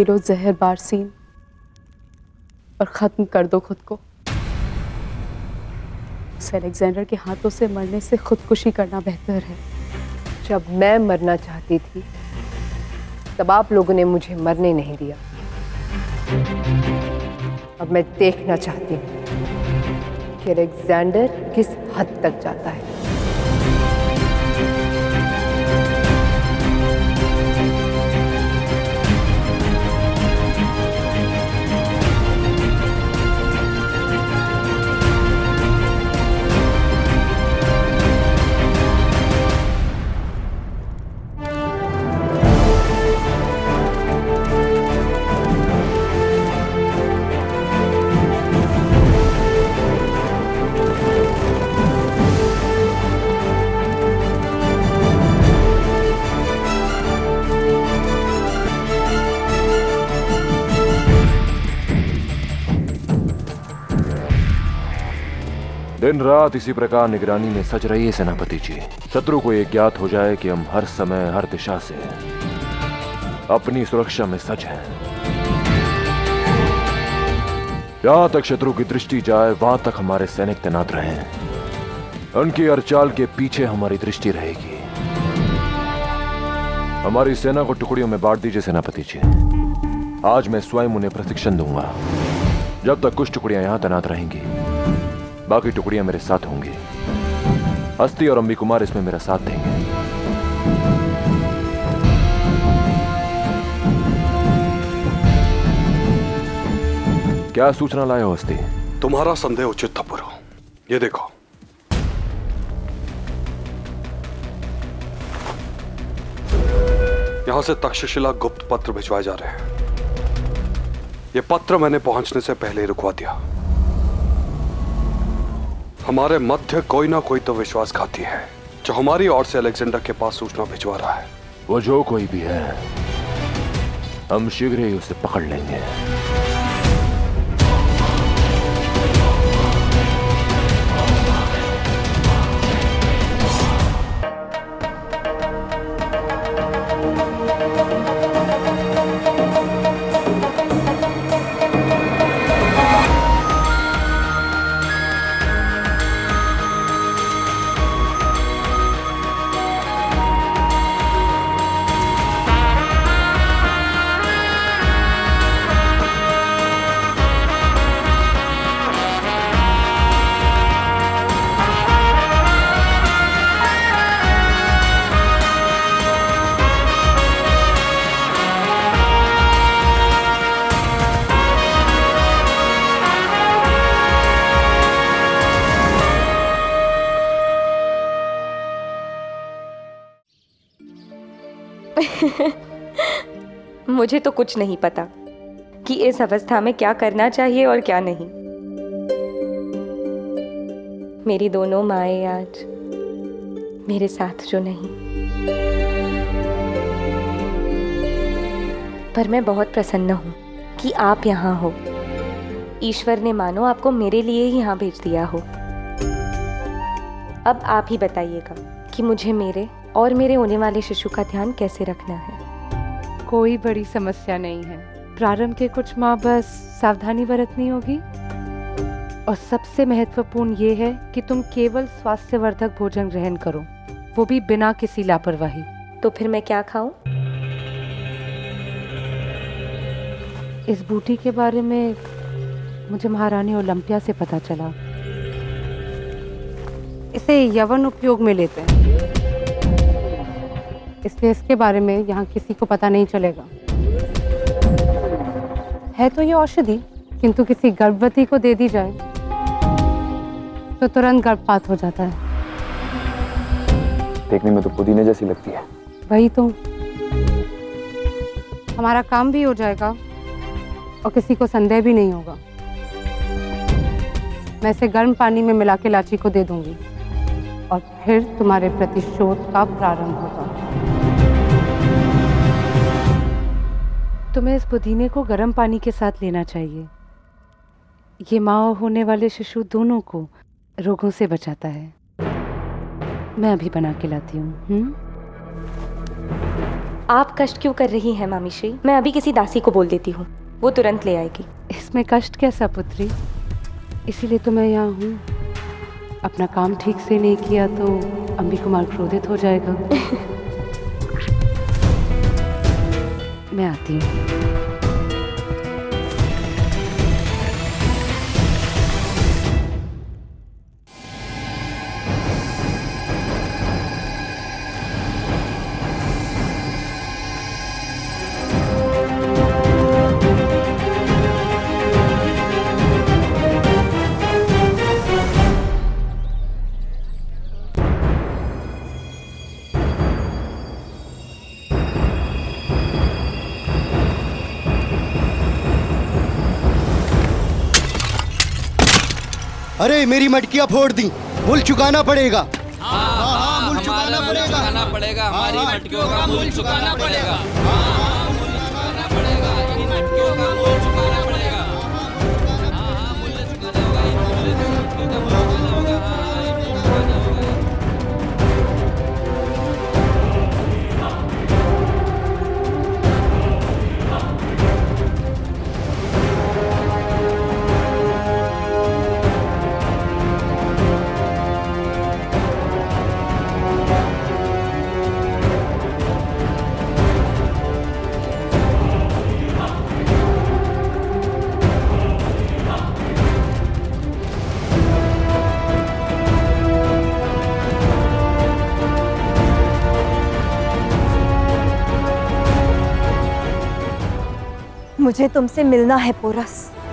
ये लो जहर बारसीन और खत्म कर दो खुद को। उस अलेक्जेंडर के हाथों से मरने से खुदकुशी करना बेहतर है। जब मैं मरना चाहती थी तब आप लोगों ने मुझे मरने नहीं दिया। अब मैं देखना चाहती हूँ कि अलेक्जेंडर किस हद तक जाता है। दिन रात इसी प्रकार निगरानी में सज रही है सेनापति जी। शत्रु को यह ज्ञात हो जाए कि हम हर समय हर दिशा से अपनी सुरक्षा में सज हैं। जहां तक शत्रु की दृष्टि जाए वहां तक हमारे सैनिक तैनात रहें। उनकी हर चाल के पीछे हमारी दृष्टि रहेगी। हमारी सेना को टुकड़ियों में बांट दीजिए सेनापति जी। आज मैं स्वयं उन्हें प्रशिक्षण दूंगा। जब तक कुछ टुकड़ियां यहां तैनात रहेंगी, बाकी टुकड़ियां मेरे साथ होंगी। हस्ती और अंबी कुमार इसमें मेरा साथ देंगे। क्या सूचना लाए हो हस्ती? तुम्हारा संदेह उचित था पुरो। ये देखो, यहां से तक्षशिला गुप्त पत्र भिजवाए जा रहे हैं। ये पत्र मैंने पहुंचने से पहले ही रुकवा दिया। हमारे मध्य कोई ना कोई तो विश्वासघाती है जो हमारी ओर से अलेक्जेंडर के पास सूचना भिजवा रहा है। वो जो कोई भी है, हम शीघ्र ही उसे पकड़ लेंगे। मुझे तो कुछ नहीं पता कि इस अवस्था में क्या करना चाहिए और क्या नहीं। मेरी दोनों माएँ आज मेरे साथ जो नहीं, पर मैं बहुत प्रसन्न हूँ कि आप यहाँ हो। ईश्वर ने मानो आपको मेरे लिए ही यहाँ भेज दिया हो। अब आप ही बताइएगा कि मुझे मेरे और मेरे होने वाले शिशु का ध्यान कैसे रखना है। कोई बड़ी समस्या नहीं है। प्रारंभ के कुछ माह बस सावधानी बरतनी होगी और सबसे महत्वपूर्ण ये है कि तुम केवल स्वास्थ्यवर्धक भोजन ग्रहण करो, वो भी बिना किसी लापरवाही। तो फिर मैं क्या खाऊं? इस बूटी के बारे में मुझे महारानी ओलंपिया से पता चला। इसे यवन उपयोग में लेते हैं, इसलिए इसके बारे में यहाँ किसी को पता नहीं चलेगा। है तो ये औषधि, किंतु किसी गर्भवती को दे दी जाए तो तुरंत गर्भपात हो जाता है। देखने में तो पुदीने जैसी लगती है। वही तो, हमारा काम भी हो जाएगा और किसी को संदेह भी नहीं होगा। मैं इसे गर्म पानी में मिला के लाची को दे दूंगी और फिर तुम्हारे प्रतिशोध का प्रारंभ होगा। तुम्हें इस पुदीने को गर्म पानी के साथ लेना चाहिए। ये माँ और होने वाले शिशु दोनों को रोगों से बचाता है। मैं अभी बना के लाती हूँ। आप कष्ट क्यों कर रही हैं मामी श्री? मैं अभी किसी दासी को बोल देती हूँ, वो तुरंत ले आएगी। इसमें कष्ट कैसा पुत्री? इसीलिए तो मैं यहाँ हूँ। अपना काम ठीक से नहीं किया तो अम्बी कुमार क्रोधित हो जाएगा। मैं आती हूँ। अरे मेरी मटकियां फोड़ दी, मूल चुकाना पड़ेगा। हाँ, मूल चुकाना पड़ेगा। हमारी मटकियों का मूल चुकाना पड़ेगा। हाँ, मूल चुकाना पड़ेगा। इन मटकियों का मूल चुकाना पड़ेगा। हाँ, मूल्य चुकाना होगा। इन मटकियों का मूल चुकाना होगा। हाँ, इन मूल्य चुकाना होगा। मुझे तुमसे मिलना है पोरस।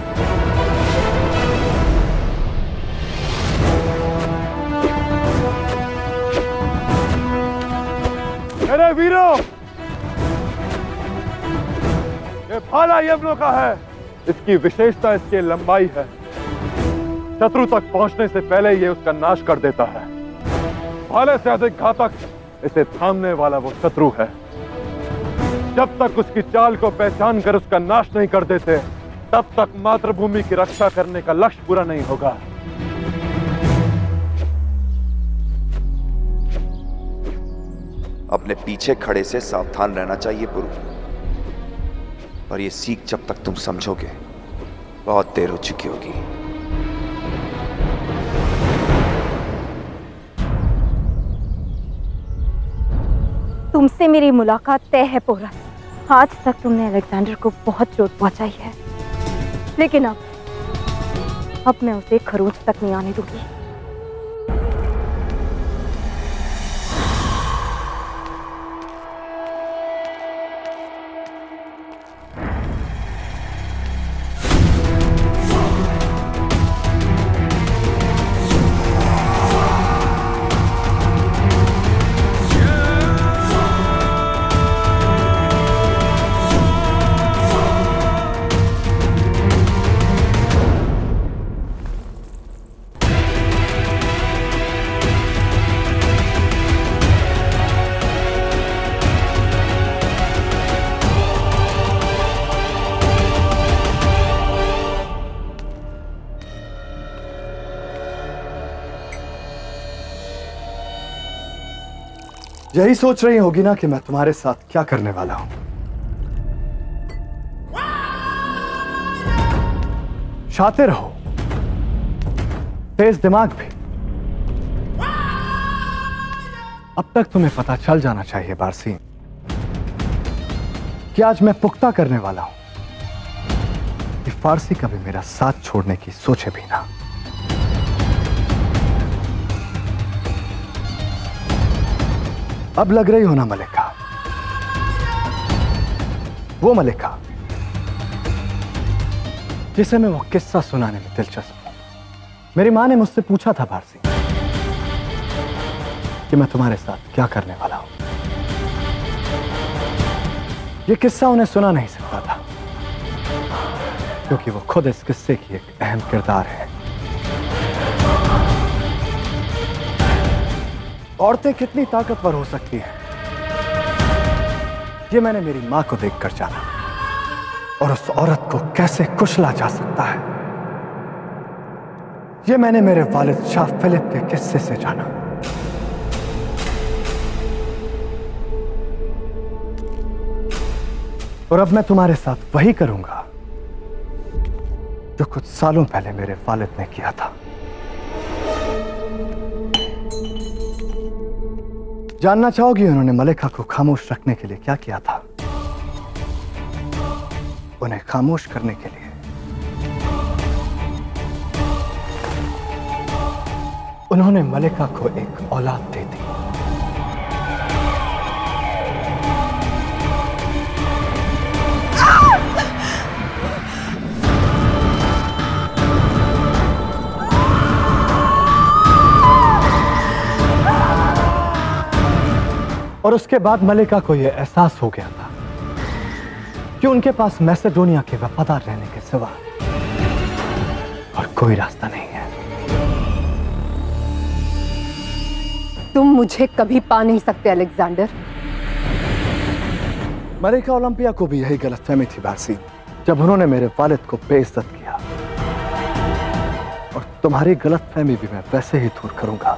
मेरे वीरों, ये भाला यमनों का है। इसकी विशेषता इसकी लंबाई है। शत्रु तक पहुंचने से पहले ये उसका नाश कर देता है। भाले से अधिक घातक इसे थामने वाला वो शत्रु है। जब तक उसकी चाल को पहचान कर उसका नाश नहीं कर देते, तब तक मातृभूमि की रक्षा करने का लक्ष्य पूरा नहीं होगा। अपने पीछे खड़े से सावधान रहना चाहिए गुरु, और ये सीख जब तक तुम समझोगे बहुत देर हो चुकी होगी। तुमसे मेरी मुलाकात तय है पोरस। आज तक तुमने अलेक्जेंडर को बहुत चोट पहुंचाई है, लेकिन अब मैं उसे खरोंच तक नहीं आने दूंगी। यही सोच रही होगी ना कि मैं तुम्हारे साथ क्या करने वाला हूं। शातिर हो, तेज दिमाग भी। अब तक तुम्हें पता चल जाना चाहिए बारसीन कि आज मैं पुख्ता करने वाला हूं कि फारसी कभी मेरा साथ छोड़ने की सोचे भी ना। अब लग रही हो ना मलिका, वो मलिका जिसे मैं वो किस्सा सुनाने में दिलचस्प हूं। मेरी मां ने मुझसे पूछा था बारसी कि मैं तुम्हारे साथ क्या करने वाला हूं। ये किस्सा उन्हें सुना नहीं सकता था, क्योंकि वो खुद इस किस्से की एक अहम किरदार है। औरतें कितनी ताकतवर हो सकती हैं, ये मैंने मेरी मां को देखकर जाना, और उस औरत को कैसे कुचला जा सकता है, ये मैंने मेरे वालिद शाह फिलिप के किस्से से जाना। और अब मैं तुम्हारे साथ वही करूंगा जो कुछ सालों पहले मेरे वालिद ने किया था। जानना चाहोगी उन्होंने मलिका को खामोश रखने के लिए क्या किया था? उन्हें खामोश करने के लिए उन्होंने मलिका को एक औलाद दे दी। और उसके बाद मलिका को यह एहसास हो गया था कि उनके पास मैसेडोनिया के वफादार रहने के सिवा और कोई रास्ता नहीं है। तुम मुझे कभी पा नहीं सकते अलेक्जेंडर। मलिका ओलंपिया को भी यही गलतफहमी थी बासी, जब उन्होंने मेरे वालिद को बेइज्जत किया। और तुम्हारी गलतफहमी भी मैं वैसे ही दूर करूंगा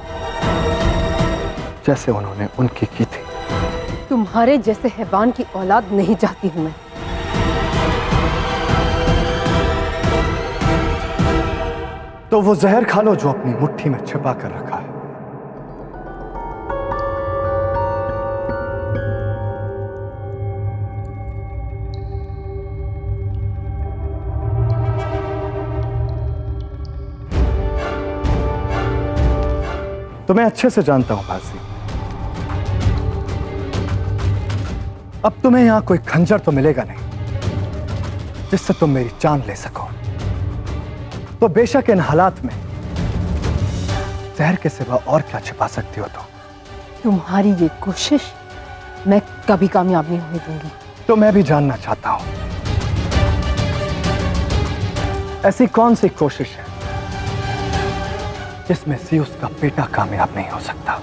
जैसे उन्होंने उनकी की थी। तुम्हारे जैसे हैवान की औलाद नहीं चाहती हूं मैं। तो वो जहर खा लो जो अपनी मुट्ठी में छिपा कर रखा है। तो मैं अच्छे से जानता हूं बासी, अब तुम्हें यहां कोई खंजर तो मिलेगा नहीं जिससे तुम मेरी जान ले सको। तो बेशक इन हालात में जहर के सिवा और क्या छिपा सकती हो तुम्हारी ये कोशिश मैं कभी कामयाब नहीं होने दूंगी। तो मैं भी जानना चाहता हूं ऐसी कौन सी कोशिश है जिसमें ज़ीउस का बेटा कामयाब नहीं हो सकता।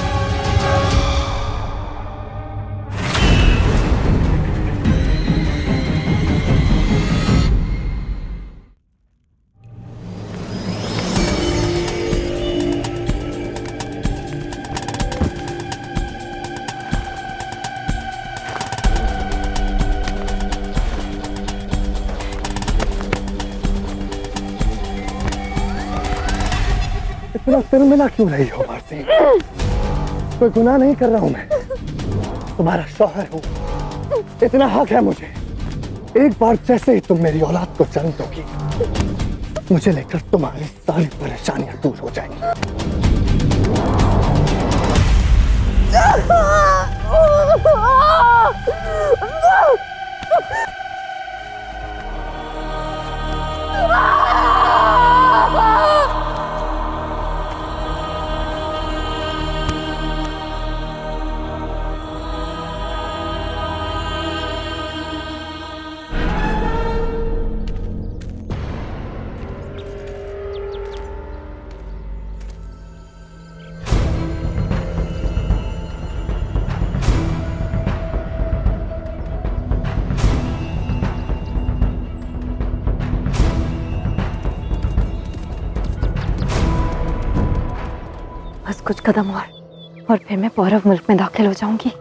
इतना सिर मिला क्यों रही हो बासी? कोई गुनाह नहीं कर रहा हूं मैं, तुम्हारा शौहर हूं। इतना हक है मुझे, एक बार जैसे ही तुम मेरी औलाद को जन्म दोगी मुझे लेकर तुम्हारी सारी परेशानियां दूर हो जाएंगी। बस कुछ कदम और फिर मैं पौरव मुल्क में दाखिल हो जाऊंगी।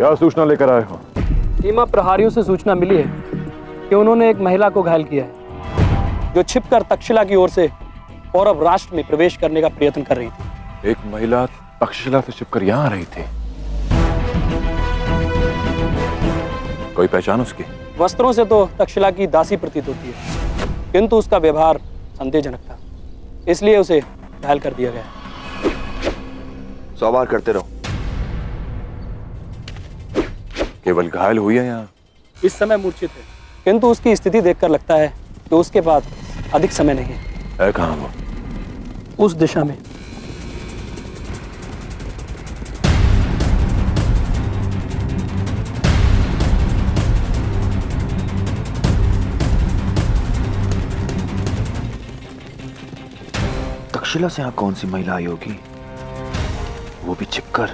क्या सूचना लेकर आए हो? सीमा प्रहरियों से सूचना मिली है कि उन्होंने एक महिला को घायल किया है, जो छिपकर तक्षशिला की ओर से पौरव राष्ट्र में प्रवेश करने का प्रयत्न कर रही थी। एक महिला तक्षशिला से छिपकर यहाँ आ रही थी। कोई पहचान उसकी? वस्त्रों से तो तक्षशिला की दासी प्रतीत होती है, किंतु उसका व्यवहार संदेहजनक था, इसलिए उसे घायल कर दिया गया। 100 बार करते रहो। केवल घायल हुई है यहाँ? इस समय मूर्छित है, किंतु उसकी स्थिति देखकर लगता है कि उसके पास अधिक समय नहीं है। कहाँ वो? उस दिशा में। तक्षशिला से यहाँ कौन सी महिला आई होगी, वो भी छिपकर?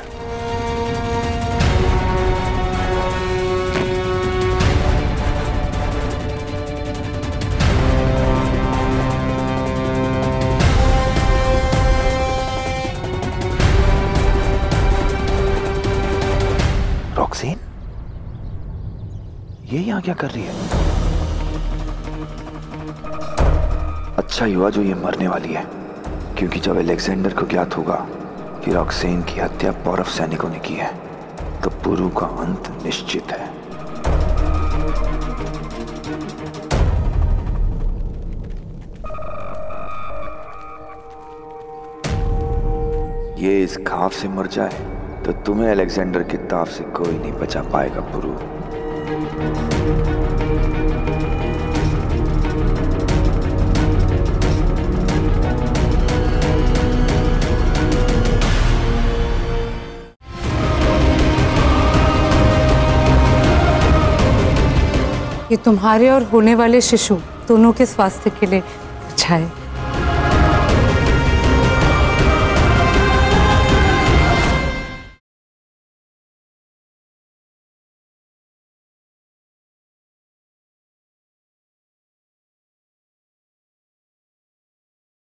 रॉक्सीन, ये यहाँ क्या कर रही है? अच्छा ही हुआ जो ये मरने वाली है, क्योंकि जब अलेक्जेंडर को ज्ञात होगा कि रॉक्सेन की हत्या पौरव सैनिकों ने की है, तो पुरु का अंत निश्चित है। ये इस घाव से मर जाए तो तुम्हें अलेक्जेंडर के ताव से कोई नहीं बचा पाएगा पुरु। ये तुम्हारे और होने वाले शिशु दोनों के स्वास्थ्य के लिए अच्छा है।